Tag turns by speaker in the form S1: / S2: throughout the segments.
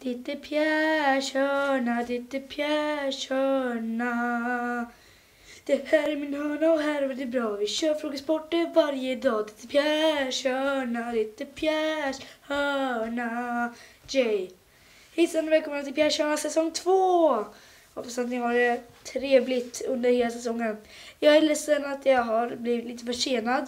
S1: Ditt är Pierres hörna, ditt är Pierres hörna. Det här är min hörna och här är det bra. Vi kör frågesporter varje dag. Ditt är Pierres hörna, ditt är Pierres hörna. Jay. Hejsan och välkomna till Pierres hörna säsong 2. Hoppas att ni har det trevligt under hela säsongen. Jag är ledsen att jag har blivit lite försenad.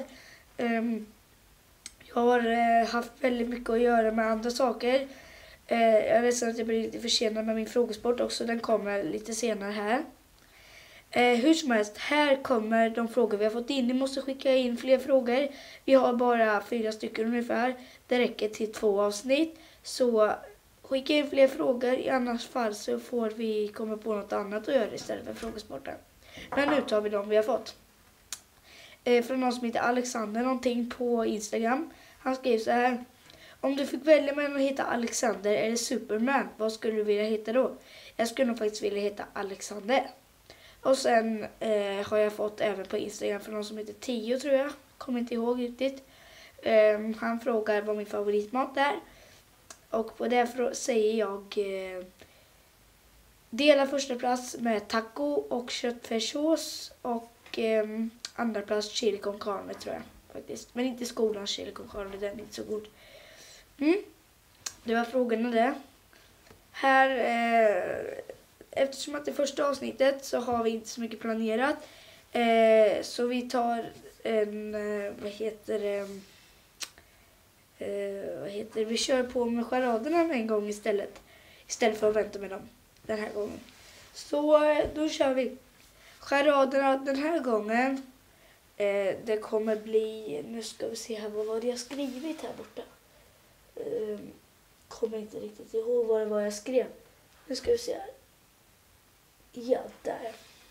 S1: Jag har haft väldigt mycket att göra med andra saker. Jag är ledsen att jag blir lite försenad med min frågesport också. Den kommer lite senare här. Hur som helst, här kommer de frågor vi har fått in. Ni måste skicka in fler frågor. Vi har bara 4 stycken ungefär. Det räcker till 2 avsnitt. Så skicka in fler frågor. I annars fall så får vi komma på något annat att göra istället för frågesporten. Men nu tar vi de vi har fått. Från någon som heter Alexander någonting på Instagram. Han skrev så här: om du fick välja mellan att heta Alexander eller Superman, vad skulle du vilja heta då? Jag skulle nog faktiskt vilja heta Alexander. Och sen har jag fått även på Instagram från någon som heter Tio, tror jag. Kommer inte ihåg riktigt. Han frågar vad min favoritmat är. Och på det säger jag dela första plats med taco och köttfärssås. Och andra plats chili con carne, tror jag faktiskt. Men inte skolans chili con carne, den är inte så god. Det var frågan om det. Här, eftersom att det är första avsnittet så har vi inte så mycket planerat. Så vi tar en, vi kör på med charaderna en gång istället. Istället för att vänta med dem den här gången. Så då kör vi charaderna den här gången. Det kommer bli, nu ska vi se här, vad var det jag skrivit här borta? Kommer inte riktigt ihåg vad det var jag skrev. Nu ska vi se här. Ja, där.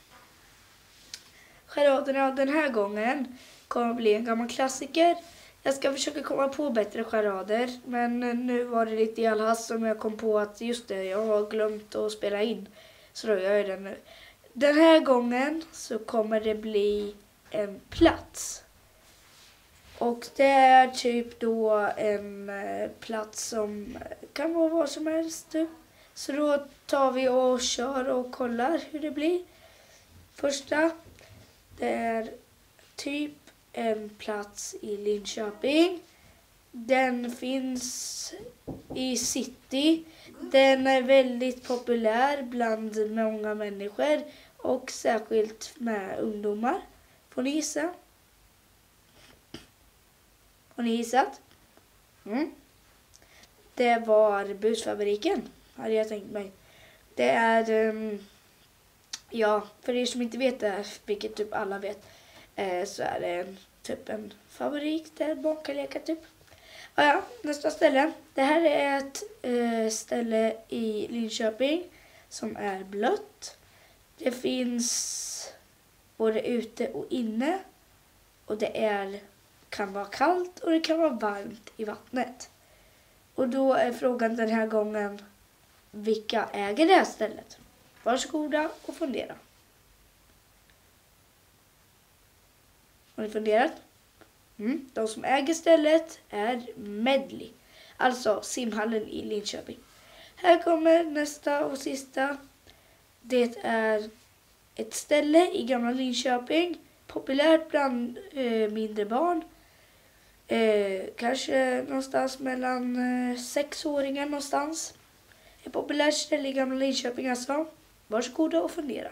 S1: Charaderna den här gången kommer bli en gammal klassiker. Jag ska försöka komma på bättre charader. Men nu var det lite i all hast som jag kom på att just det, jag har glömt att spela in. Så då gör jag det nu. Den här gången så kommer det bli en plats. Och det är typ då en plats som kan vara vad som helst typ. Så då tar vi och kör och kollar hur det blir. Första, det är typ en plats i Linköping. Den finns i city. Den är väldigt populär bland många människor och särskilt med ungdomar. Får ni gissa? Har ni gissat? Det var Busfabriken, hade jag tänkt mig. Det är, ja, för er som inte vet det, vilket typ alla vet, så är det typ en fabrik där barn kan leka typ. Ja, nästa ställe. Det här är ett ställe i Linköping som är blött. Det finns både ute och inne. Och det kan vara kallt och det kan vara varmt i vattnet. Och då är frågan den här gången, vilka äger det här stället? Varsågoda och fundera. Har ni funderat? De som äger stället är Medley. Alltså simhallen i Linköping. Här kommer nästa och sista. Det är ett ställe i gamla Linköping. Populärt bland mindre barn. Kanske någonstans mellan 6-åringar någonstans. Ett populärt ställe i gamla Linköping alltså. Varsågoda och fundera.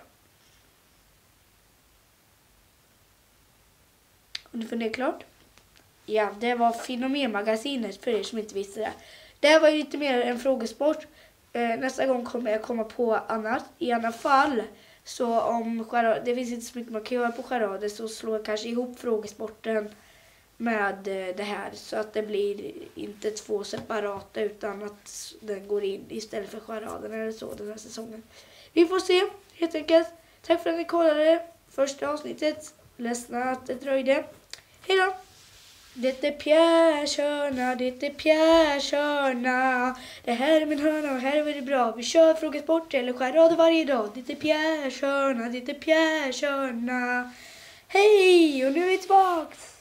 S1: Har ni funderat klart? Ja, det var Fenomenmagasinet för er som inte visste det. Det var ju lite mer en frågesport. Nästa gång kommer jag komma på annat. I alla fall, så om det finns inte så mycket man kan göra på charader, så slår jag kanske ihop frågesporten med det här. Så att det blir inte 2 separata utan att den går in istället för charaden eller så den här säsongen. Vi får se helt enkelt. Tack för att ni kollade första avsnittet. Ledsna att det dröjde. Hej då! Det är Pierres hörna, det är Pierres hörna. Det här är min hörna och här är det bra. Vi kör frågesport eller charader varje dag. Det är Pierres hörna, det är Pierres hörna. Hej! Och nu är vi tillbaka!